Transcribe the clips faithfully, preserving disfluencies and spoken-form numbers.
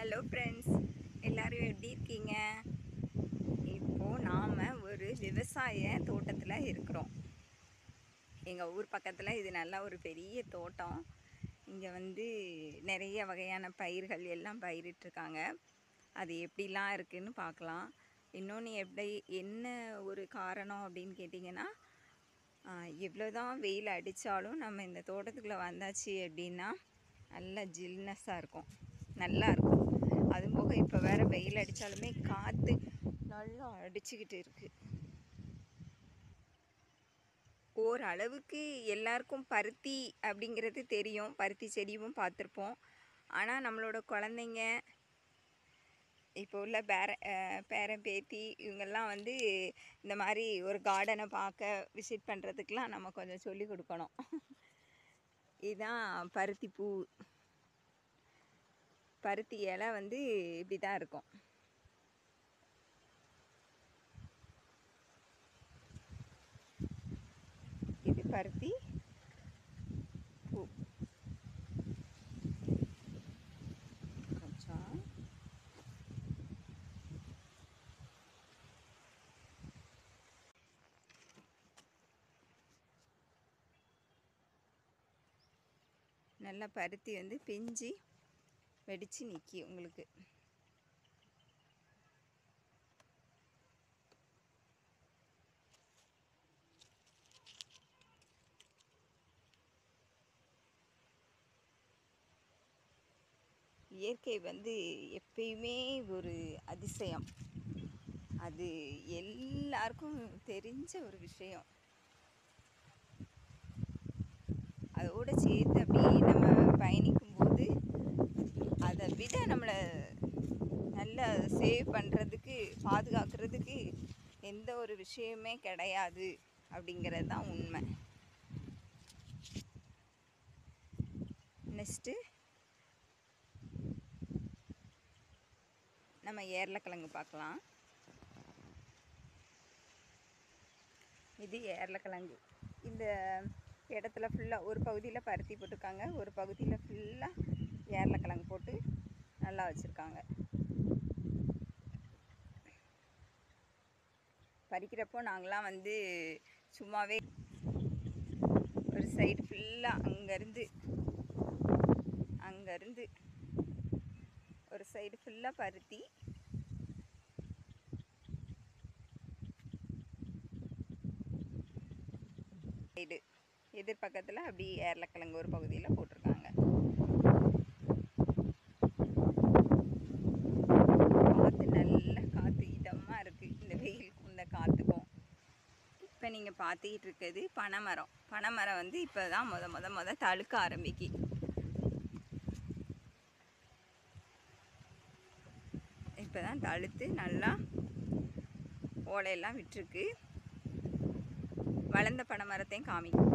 Hello friends, எல்லோரும் எப்படி இருக்கீங்க? இப்போது நாம் ஒரு விவசாய தோட்டத்தில் இருக்கிறோம். எங்கள் ஊர் பக்கத்தில் இது நல்லா ஒரு பெரிய தோட்டம். இங்கே வந்து நிறைய வகையான பயிர்கள் எல்லாம் பயிரிட்டிருக்காங்க. அது எப்படிலாம் இருக்குதுன்னு பார்க்கலாம். இன்னொன்று எப்படி என்ன ஒரு காரணம் அப்படின்னு கேட்டிங்கன்னா, எவ்வளோதான் வெயில் அடித்தாலும் நம்ம இந்த தோட்டத்துக்குள்ளே வந்தாச்சு அப்படின்னா நல்லா ஜில்னஸாக இருக்கும், நல்லா இருக்கும். அதுவும் போக இப்போ வேறு வெயில் அடித்தாலுமே காற்று நல்லா அடிச்சுக்கிட்டு இருக்குது. ஓரளவுக்கு எல்லாருக்கும் பருத்தி அப்படிங்கிறது தெரியும், பருத்தி செடியும் பார்த்துருப்போம். ஆனால் நம்மளோட குழந்தைங்க, இப்போ உள்ள பேர பேரன் பேத்தி இவங்கெல்லாம் வந்து இந்த மாதிரி ஒரு கார்டனை பார்க்க விசிட் பண்ணுறதுக்கெலாம் நம்ம கொஞ்சம் சொல்லி கொடுக்கணும். இதுதான் பருத்தி பூ. பருத்தி இலை வந்து இப்படி தான் இருக்கும். இது பருத்தி பூ. கொஞ்சம் நல்லா பருத்தி வந்து பிஞ்சு வெடித்து நிற்கி உங்களுக்கு. இயற்கை வந்து எப்பயுமே ஒரு அதிசயம். அது எல்லாருக்கும் தெரிஞ்ச ஒரு விஷயம். அதோடு சேர்த்து அப்படியே நம்ம பயணிக்கும்போது அதை விட நம்மளை நல்லா சேவ் பண்ணுறதுக்கு, பாதுகாக்கிறதுக்கு எந்த ஒரு விஷயமே கிடையாது அப்படிங்கிறது தான் உண்மை. நெக்ஸ்ட்டு நம்ம ஏர்லக்கிழங்கு பார்க்கலாம். இது ஏர்லக்கிழங்கு. இந்த இடத்துல ஃபுல்லாக ஒரு பகுதியில் பருத்தி போட்டிருக்காங்க, ஒரு பகுதியில் ஃபுல்லாக ஏர்லக்கிழங்கு போட்டு நல்லா வச்சுருக்காங்க. பறிக்கிறப்போ நாங்களாம் வந்து சும்மாவே ஒரு சைடு ஃபுல்லாக அங்கேருந்து அங்கேருந்து ஒரு சைடு ஃபுல்லாக பருத்தி, சைடு எதிர்பக்கத்தில் அப்படி ஏர்லக்கிழங்கு ஒரு பகுதியில் போட்டிருக்காங்க. காற்று நல்ல காற்று இதமாக இருக்குது இந்த வெயிலுக்கும் இந்த காற்றுக்கும். இப்போ நீங்கள் பார்த்துக்கிட்டு இருக்கிறது பனைமரம். பனைமரம் வந்து இப்போ தான் முத முத முத தழுக்க ஆரம்பிக்கி. இப்போ தான் தழுத்து நல்லா ஓலையெல்லாம் விட்டுருக்கு. வளர்ந்த பனைமரத்தையும் காமிக்கும்.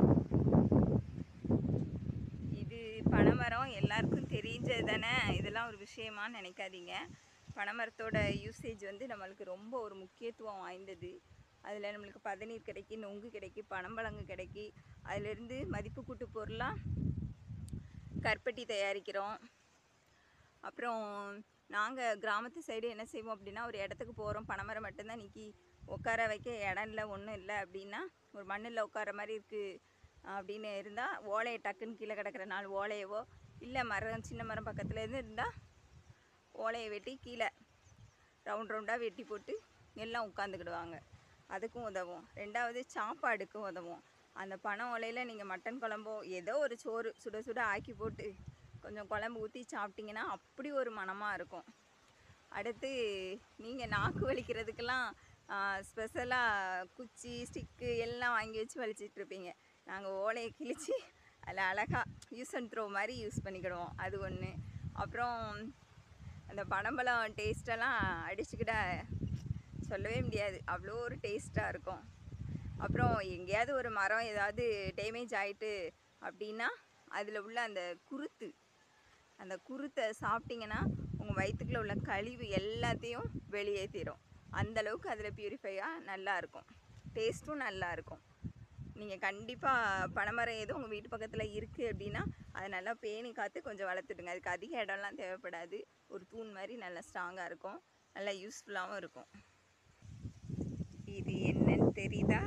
இது பனைமரம் எல்லாருக்கும் தெரிஞ்சது தானே, இதெல்லாம் ஒரு விஷயமானு நினைக்காதீங்க. பனைமரத்தோட யூசேஜ் வந்து நம்மளுக்கு ரொம்ப ஒரு முக்கியத்துவம் வாய்ந்தது. அதில் நம்மளுக்கு பதநீர் கிடைக்கி, நொங்கு கிடைக்கி, பனம்பழங்கு கிடைக்கி, அதிலேருந்து மதிப்பு கூட்டு பொருளாக கற்பட்டி தயாரிக்கிறோம். அப்புறம் நாங்கள் கிராமத்து சைடு என்ன செய்வோம் அப்படின்னா, ஒரு இடத்துக்கு போகிறோம், பனைமரம் மட்டும்தான் நிற்கி, உட்கார வைக்க இடம் இல்லை, ஒன்றும் இல்லை அப்படின்னா, ஒரு மண்ணில் உட்கார மாதிரி இருக்குது அப்படின்னு இருந்தால் ஓலையை டக்குன்னு கீழே கிடக்கிற நாலு ஓலையவோ, இல்லை மரம் சின்ன மரம் பக்கத்துலேருந்து இருந்தால் ஓலையை வெட்டி கீழே ரவுண்ட் ரவுண்டாக வெட்டி போட்டு எல்லாம் உட்காந்துக்கிடுவாங்க. அதுக்கும் உதவும். ரெண்டாவது சாப்பாடுக்கும் உதவும். அந்த பனை ஓலையில் நீங்கள் மட்டன் குழம்போ ஏதோ ஒரு சோறு சுட சுட ஆக்கி போட்டு கொஞ்சம் குழம்பு ஊற்றி சாப்பிட்டிங்கன்னா அப்படி ஒரு மணமாக இருக்கும். அடுத்து நீங்கள் நாக்கு வலிக்கிறதுக்கெல்லாம் ஸ்பெஷலாக குச்சி, ஸ்டிக்கு எல்லாம் வாங்கி வச்சு வலிச்சிட்ருப்பீங்க. நாங்கள் ஓலையை கிழித்து அதில் அழகாக யூஸ் அண்ட் த்ரோ மாதிரி யூஸ் பண்ணிக்கிடுவோம். அது ஒன்று. அப்புறம் அந்த பனம்பழம் டேஸ்ட்டெல்லாம் அடிச்சுக்கிட்ட சொல்லவே முடியாது, அவ்வளோ ஒரு டேஸ்ட்டாக இருக்கும். அப்புறம் எங்கேயாவது ஒரு மரம் ஏதாவது டேமேஜ் ஆகிட்டு அப்படின்னா அதில் உள்ள அந்த குருத்து, அந்த குருத்தை சாப்பிட்டிங்கன்னா உங்கள் வயிற்றுக்குள்ளே உள்ள கழிவு எல்லாத்தையும் வெளியேற்றிடும். அந்தளவுக்கு அதில் ப்யூரிஃபையாக நல்லாயிருக்கும், டேஸ்ட்டும் நல்லாயிருக்கும். நீங்கள் கண்டிப்பாக பனைமரம் எதுவும் உங்கள் வீட்டு பக்கத்தில் இருக்குது அப்படின்னா அதை நல்லா பேணி காத்து கொஞ்சம் வளர்த்துடுங்க. அதுக்கு அதிக இடம்லாம் தேவைப்படாது. ஒரு தூண் மாதிரி நல்லா ஸ்ட்ராங்காக இருக்கும், நல்லா யூஸ்ஃபுல்லாகவும் இருக்கும். இது என்னன்னு தெரியுதா?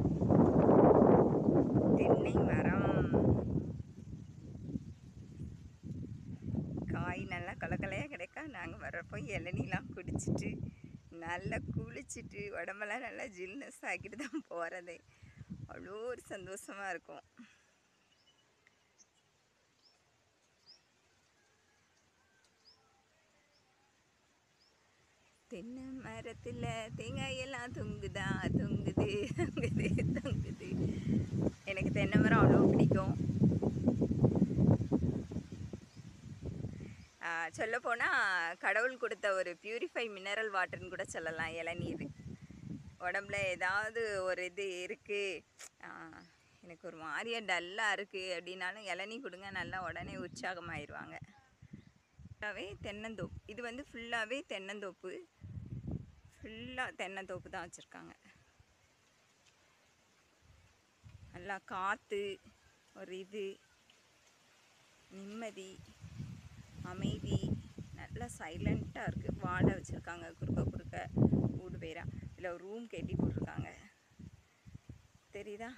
தென்னை மரம். காய் நல்லா கலக்கலையாக கிடைக்கா. நாங்கள் வர்றப்போ இளநிலாம் குடிச்சிட்டு நல்லா குளிச்சுட்டு உடம்பெல்லாம் நல்லா ஜில்னஸ் ஆக்கிட்டு தான் போகிறதே. அவ்வளோ ஒரு சந்தோஷமாக இருக்கும். தென்னை மரத்தில் தேங்காயெல்லாம் தொங்குதா, தொங்குது தொங்குது தொங்குது. எனக்கு தென்னை மரம் அவ்வளோ பிடிக்கும். சொல்லப்போனால் கடவுள் கொடுத்த ஒரு பியூரிஃபை மினரல் வாட்டர்னு கூட சொல்லலாம் இளநீர். உடம்புல ஏதாவது ஒரு இது இருக்குது, எனக்கு ஒரு மாதிரியா டல்லாக இருக்குது அப்படின்னாலும் இளநீ கொடுங்க, நல்லா உடனே உற்சாகமாயிருவாங்க. ஃபுல்லாகவே தென்னந்தோப்பு. இது வந்து ஃபுல்லாகவே தென்னந்தோப்பு. ஃபுல்லாக தென்னந்தோப்பு தான் வச்சுருக்காங்க. நல்லா காற்று, ஒரு இது நிம்மதி, அமைதி, நல்லா சைலண்ட்டாக இருக்குது. வாழை வச்சுருக்காங்க குறுக்க குறுக்க வீடு பேரா. இதில் ஒரு ரூம் கட்டி போட்டிருக்காங்க, தெரியுதா?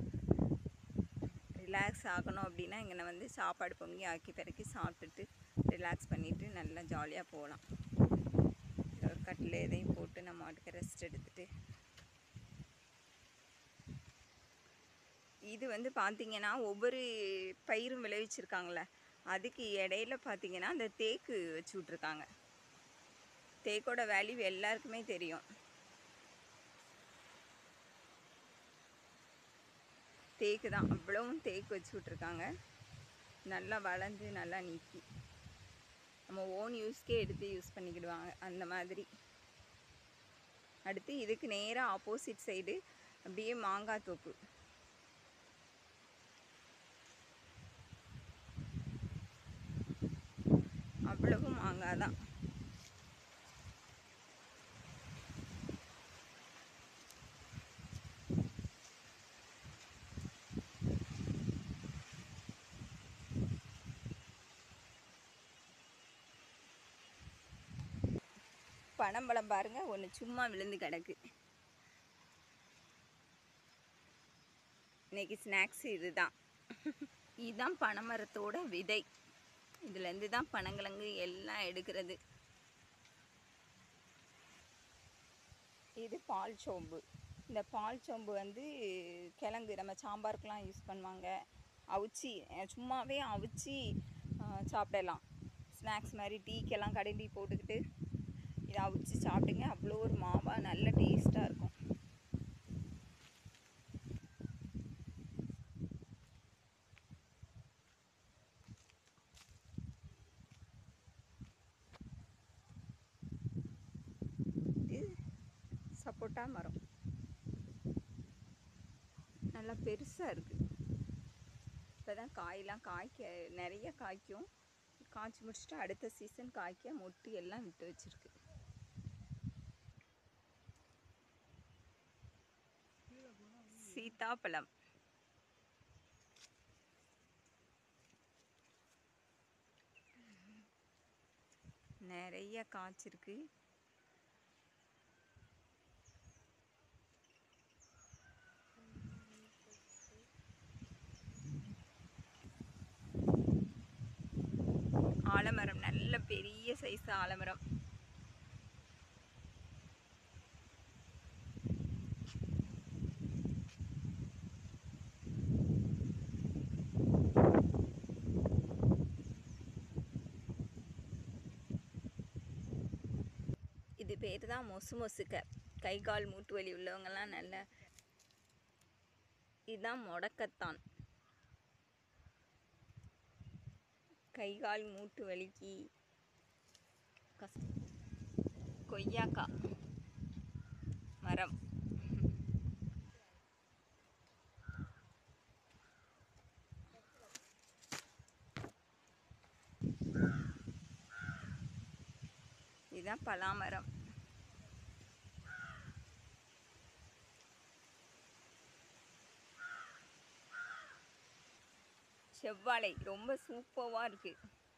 ரிலாக்ஸ் ஆகணும் அப்படின்னா இங்கே வந்து சாப்பாடு பொங்கி ஆக்கி பிறக்கி சாப்பிட்டுட்டு ரிலாக்ஸ் பண்ணிவிட்டு நல்லா ஜாலியாக போகலாம். ஒரு கட்டில் எதையும் போட்டு நம்ம மாட்டுக்கு ரெஸ்ட் எடுத்துகிட்டு. இது வந்து பார்த்திங்கன்னா ஒவ்வொரு பயிரும் விளைவிச்சிருக்காங்களே, அதுக்கு இடையில பார்த்திங்கன்னா அந்த தேக்கு வச்சு விட்ருக்காங்க. தேக்கோட வேல்யூ எல்லாருக்குமே தெரியும். தேக்கு தான், அவ்வளவும் தேக்கு வச்சு விட்ருக்காங்க. நல்லா வளர்ந்து நல்லா நீக்கி நம்ம ஓன் யூஸ்க்கே எடுத்து யூஸ் பண்ணிக்கிடுவாங்க அந்த மாதிரி. அடுத்து இதுக்கு நேராக ஆப்போசிட் சைடு அப்படியே மாங்காய் தோப்பு. அவ்வளவு மாங்காய் தான். பனம்பழம் பாருங்க, ஒன்று சும்மா விழுந்து கிடக்கு. இன்னைக்கு ஸ்நாக்ஸ் இதுதான். இதுதான் பனைமரத்தோட விதை. இதுலேருந்து தான் பனங்கிழங்கு எல்லாம் எடுக்கிறது. இது பால் சோம்பு. இந்த பால் சோம்பு வந்து கிழங்கு நம்ம சாம்பாருக்கெலாம் யூஸ் பண்ணுவாங்க. அவிச்சி சும்மாவே அவிச்சி சாப்பிடலாம். ஸ்நாக்ஸ் மாதிரி டீக்கெல்லாம் கடை டீ போட்டுக்கிட்டு இதை அவிச்சி சாப்பிடுங்க. அவ்வளோ ஒரு மாவாக நல்ல டேஸ்ட்டாக இருக்கும். இது சப்போட்டா மரம் நல்லா பெருசாக இருக்குது. இப்போ தான் காயெல்லாம் காய்க்க நிறைய காய்க்கும். காய்ச்சி முடிச்சுட்டு அடுத்த சீசன் காய்க்க மொட்டு எல்லாம் விட்டு வச்சுருக்கு. சீதாப்பழம் நிறைய காய்ச்சிருக்கு. ஆலமரம் நல்ல பெரிய சைஸ் ஆலமரம். இது பேர் தான் மொசு மொசுக்க. கை கால் மூட்டு வலி உள்ளவங்கெல்லாம் நல்ல. இதுதான் முடக்கத்தான். கை கால் மூட்டு வலிக்கு கஷ்டம். கொய்யாக்கா மரம். இதுதான் பலாமரம். செவ்வாழை ரொம்ப சூப்பராக இருக்குது.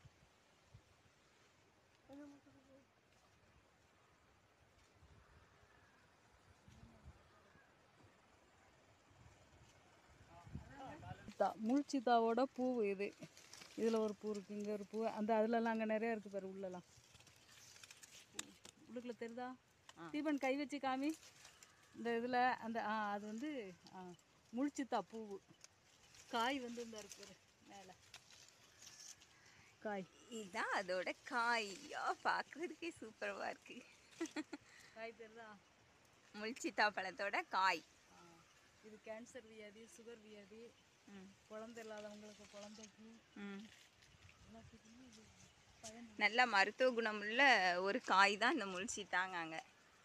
முள்சித்தாவோட பூ இது. இதில் ஒரு பூ இருக்குது, இங்கே ஒரு பூ, அந்த அதுலலாம் அங்கே நிறையா இருக்குது பாரு. உள்ளலாம் உள்ளுக்குள்ள தெரியுதா? தீபன் கை வச்சு காமி. இந்த இதில் அந்த ஆ அது வந்து ஆ முள்சித்தா பூவு. காய் வந்து இந்த இருக்கு மேலே காய். இதுதான் அதோட காயா, பார்க்குறதுக்கே சூப்பராக இருக்குது. காய் தெரியுதா? முள்சித்தா பழத்தோட காய். இது கேன்சர் வியாதி, சுகர் வியாதி, குழந்தை இல்லாதவங்களுக்கு குழந்தைக்கு நல்ல மருத்துவ குணமுள்ள ஒரு காய் தான் இந்த முள்சித்தாங்க.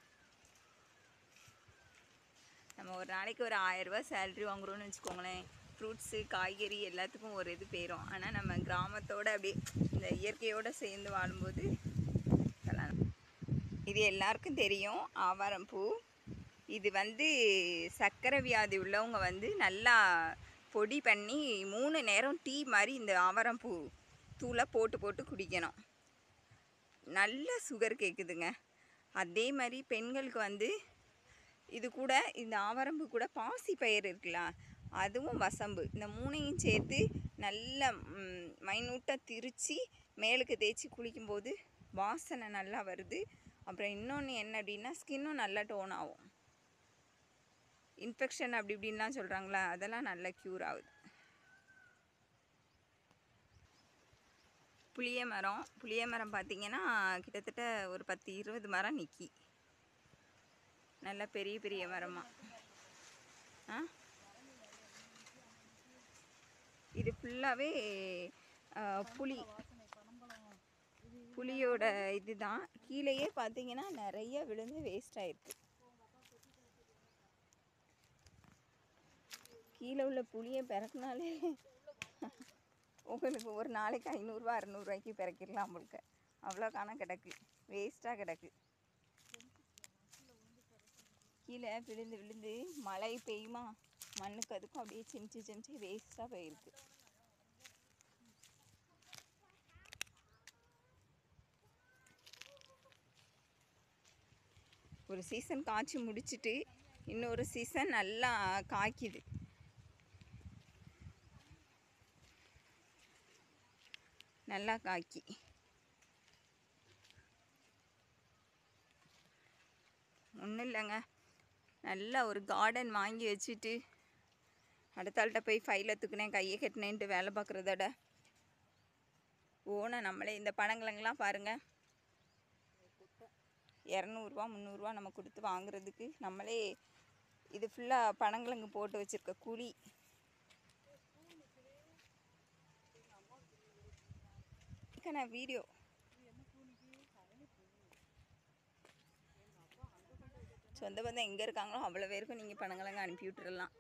நம்ம ஒரு நாளைக்கு ஒரு ஆயிரரூபா சேலரி வாங்குறோன்னு வச்சுக்கோங்களேன். ஃப்ரூட்ஸு காய்கறி எல்லாத்துக்கும் ஒரு இது போயிடும். ஆனால் நம்ம கிராமத்தோடு அப்படியே இந்த இயற்கையோடு சேர்ந்து வாழும்போது இது எல்லாருக்கும் தெரியும். ஆவாரம்பூ இது வந்து சர்க்கரை வியாதி உள்ளவங்க வந்து நல்லா பொடி பண்ணி மூணு நேரம் டீ மாதிரி இந்த ஆவாரம்பூ தூளை போட்டு போட்டு குடிக்கணும். நல்ல சுகர் கேட்குதுங்க. அதே மாதிரி பெண்களுக்கு வந்து இது கூட இந்த ஆவாரம்பூ கூட பாசி பயிர் இருக்குல்ல, அதுவும் வசம்பு, இந்த மூணையும் சேர்த்து நல்ல மைனூட்டாக திரித்து மேலுக்கு தேய்ச்சி குளிக்கும்போது வாசனை நல்லா வருது. அப்புறம் இன்னொன்று என்ன அப்படின்னா, ஸ்கின்னும் நல்லா டோன் ஆகும். இன்ஃபெக்ஷன் அப்படி இப்படின்லாம் சொல்கிறாங்களா, அதெல்லாம் நல்லா க்யூர் ஆகுது. புளிய மரம் புளிய மரம் பார்த்திங்கன்னா கிட்டத்தட்ட ஒரு பத்து இருபது மரம் நிற்கி, நல்லா பெரிய பெரிய மரமாக. ஆ இது ஃபுல்லாகவே புளி புளியோட இது தான். கீழேயே பார்த்தீங்கன்னா நிறைய விழுந்து வேஸ்ட் ஆகிருக்கு. கீழே உள்ள புளியை பிறக்குனாலே உங்களுக்கு ஒரு நாளைக்கு ஐநூறுரூவா அறநூறுவாய்க்கு பிறக்கிடலாம். உங்களுக்கு அவ்வளோ காணம் கிடக்கு, வேஸ்ட்டாக கிடக்கு. கீழே விழுந்து விழுந்து மழை பெய்யுமா, மண்ணுக்கு அதுக்கும் அப்படியே சிமிச்சு சிமிச்சு வேஸ்ட்டாக போயிருக்கு. ஒரு சீசன் காய்ச்சி முடிச்சுட்டு இன்னொரு சீசன் நல்லா காய்க்குது. நல்லா காய்க்கி ஒன்றும் இல்லைங்க. நல்லா ஒரு கார்டன் வாங்கி வச்சுட்டு அடுத்தாள்கிட்ட போய் ஃபைலை தூக்குனேன் கையை கட்டினேன்ட்டு வேலை பார்க்குறதோட ஓனை நம்மளே இந்த பனங்கிழங்கெலாம் பாருங்கள், இரநூறுவா முந்நூறுரூவா நம்ம கொடுத்து வாங்குறதுக்கு நம்மளே இது ஃபுல்லாக பனங்கிழங்கு போட்டு வச்சுருக்க குழி. நான் வீடியோ சொந்த பந்தம் எங்கே இருக்காங்களோ அவ்வளோ பேருக்கும் நீங்கள் பனங்கிழங்கு அனுப்பி விட்டுறலாம்,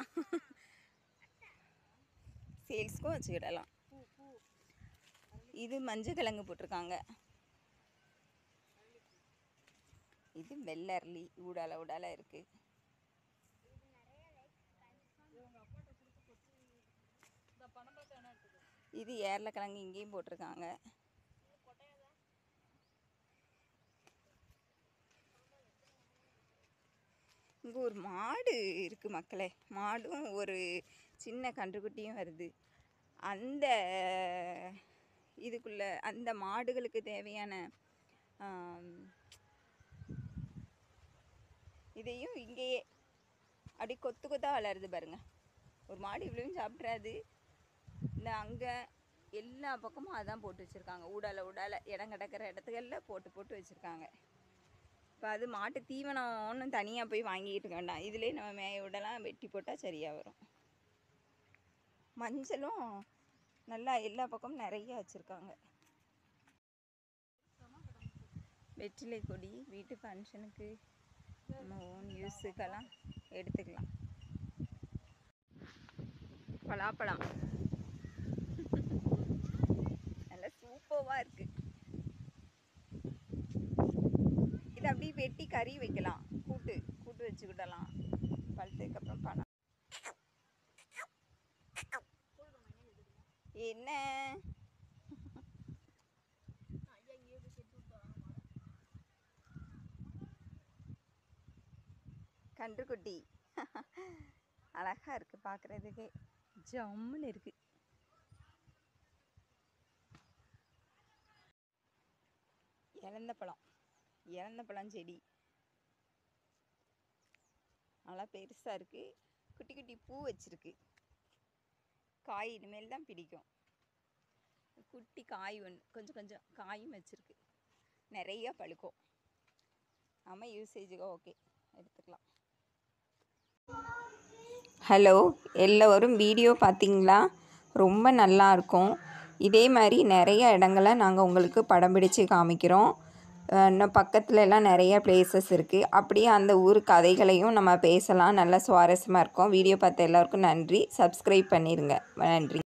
சேல்ஸ்க்கும் வச்சுக்கிடலாம். இது மஞ்சள் கிழங்கு போட்டிருக்காங்க. இது வெள்ளரளி ஊடால ஊடால இருக்குது. இது ஏர்லக்கிழங்கு இங்கேயும் போட்டிருக்காங்க. இங்கே ஒரு மாடு இருக்குது மக்களே. மாடும் ஒரு சின்ன கன்றுக்குட்டியும் வருது. அந்த இதுக்குள்ள அந்த மாடுகளுக்கு தேவையான இதையும் இங்கேயே அப்படி கொத்து கொத்தாக வளருது பாருங்க. ஒரு மாடு இவ்வளவும் சாப்பிட்றாது. இந்த அங்கே எல்லா பக்கமும் அதான் போட்டு வச்சுருக்காங்க. ஊடால ஊடால இடம் கிடக்கிற இடத்துகளில் போட்டு போட்டு வச்சுருக்காங்க. இப்போ அது மாட்டு தீவனம் ஒன்றும் தனியாக போய் வாங்கிக்கிட்டு இருக்க வேண்டாம், இதிலே நம்ம மேய விடலாம், வெட்டி போட்டால் சரியாக வரும். மஞ்சளும் நல்லா எல்லா பக்கமும் நிறைய வச்சுருக்காங்க. வெற்றிலை கொடி வீட்டு ஃபங்க்ஷனுக்கு நம்ம ஓன் யூஸுக்கெல்லாம் எடுத்துக்கலாம். பலாப்பழம் நல்லா சூப்பராக இருக்குது. இதை அப்படியே வெட்டி கறி வைக்கலாம், கூட்டு கூட்டு வச்சுக்கிடலாம். பழுத்ததுக்கப்புறம் பழம் என்ன கன்றுக்குட்டி அழகா இருக்கு பார்க்குறதுக்கே, ஜம்முன்னு இருக்கு. இலந்த பழம் இலந்த பழம் செடி நல்லா பெருசாக இருக்கு. குட்டி குட்டி பூ வச்சிருக்கு. காய் இனிமேல் தான் பிடிக்கும். குட்டி காய் ஒன்று கொஞ்சம் கொஞ்சம் காயும் வச்சிருக்கு. நிறைய பழுக்கும். நம்ம யூசேஜுக்கு ஓகே எடுத்துக்கலாம். ஹலோ, எல்லோரும் வீடியோ பார்த்தீங்களா? ரொம்ப நல்லா இருக்கும். இதே மாதிரி நிறைய இடங்களை நாங்கள் உங்களுக்கு படம் பிடிச்சு காமிக்கிறோம். இன்னும் பக்கத்துல எல்லாம் நிறைய பிளேசஸ் இருக்குது. அப்படியே அந்த ஊர் கதைகளையும் நம்ம பேசலாம். நல்லா சுவாரஸ்யமாக இருக்கும். வீடியோ பார்த்த எல்லாருக்கும் நன்றி. சப்ஸ்கிரைப் பண்ணிடுங்க. நன்றி.